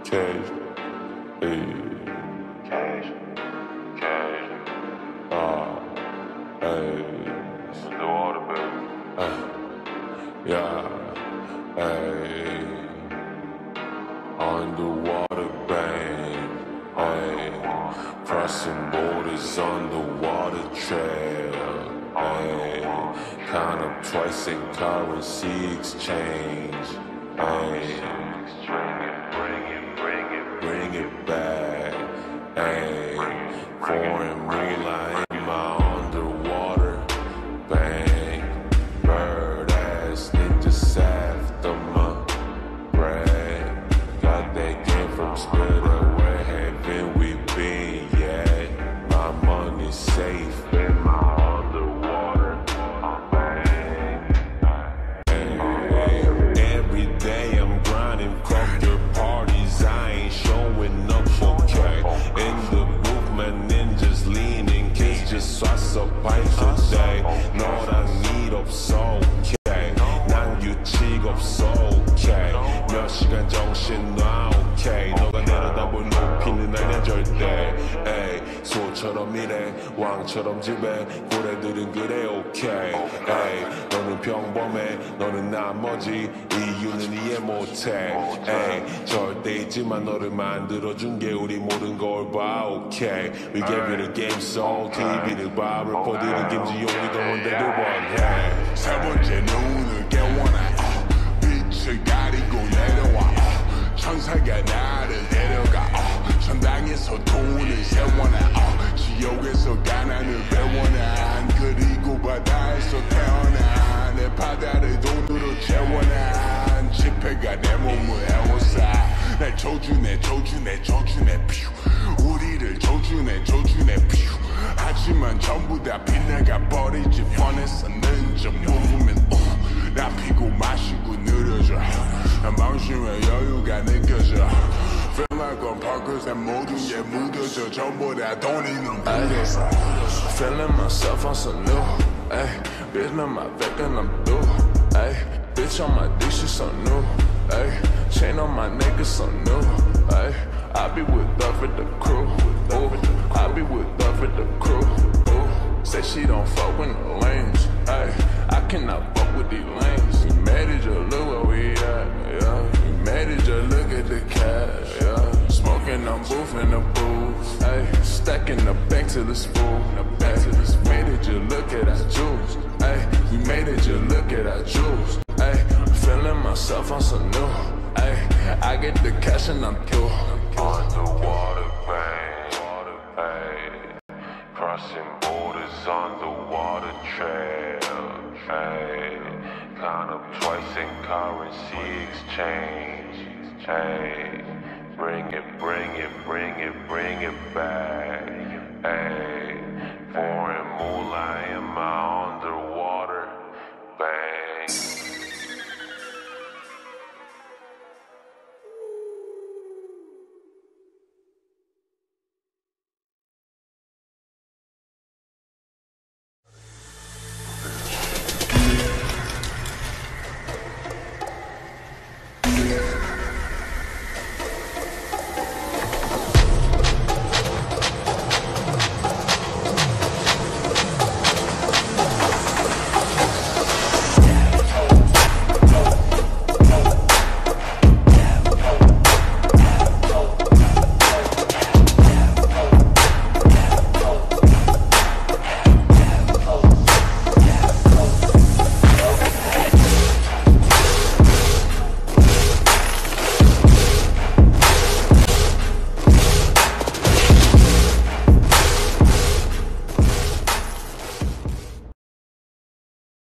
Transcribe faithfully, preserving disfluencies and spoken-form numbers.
cash, hey, cash, cash, ah, hey, underwater, baby, uh, yeah, hey, underwater, bang, hey, crossing borders on the water trail, hey, count up twice in currency exchange, hey, bring it, bring it, bring it back, hey, foreign moonlight in my underwater, bang, bird ass niggas after my bread, got that game from Spitter, where haven't we been yet? My money's safe in my underwater, bang, hey, every day I'm grinding, fuck your parties, I ain't showing up, okay? In the booth, my ninjas leaning, kids just 쐈어 파이터 day. 너랑 일 없어, okay? 난 규칙 없어, okay? 몇 시간 정신 놔, okay? 너가 내려다볼 높이는 아니야 절대, 에이. 소처럼 일해, 왕처럼 집에, 고래들은 그래, okay? 에이. 너는 평범해, 너는 나머지, 이유는 이해 못해, 에이. 절대 있지만 너를 만들어준 게 우리 모든 걸 봐, okay? We gave you the game soul, 티비를 봐, 래퍼들은 김지용이 더 원대를 원해. 세 번째 눈을 깨워놔, 어, 빛을 가리고 내려와, 어, 천사가 나를 데려가, 어, 천당에서 돈을 세워놔, 어, 지옥에서 가난을 배워놔, 그리고 바다에서 태어나, 내 바다를 돈으로 채워놔, 지폐가 내 몸을 애워싸, 날 조준해 조준해 조준해 퓨, 우리를 조준해 조준해 퓨, 하지만 전부 다 빗나가 버리지 뻔했었는 저 movement, uh, 나 피고 마시고 느려져, 난 망심의 여유가 느껴져, Feel like I'm Parkers 난 모든 게 묻어져, 전부 다 돈이 눈 묻어서, Feeling myself on some new, ayy, bitch on my back and I'm through, ayy, bitch on my dick, she so new, ayy, chain on my neck is so new, ayy, I be with up with the crew, ooh, I be with up with the crew, ooh, say she don't fuck with no lanes, ayy, I cannot fuck with these lanes, you mad at your look where we at, yeah, you mad at your look at the cash, yeah, smoking on booth in the booth, ayy, stacking the bank to the spool, the bank to the spool, made it you look at our jewels, ayy, we made it you look at our jewels, ayy, feeling myself on some new, ayy, I get the cash and I'm through. Underwater, bang, hey, crossing borders on the water trail, hey, count up twice in currency exchange, hey, bring it, bring it, bring it, bring it back, hey.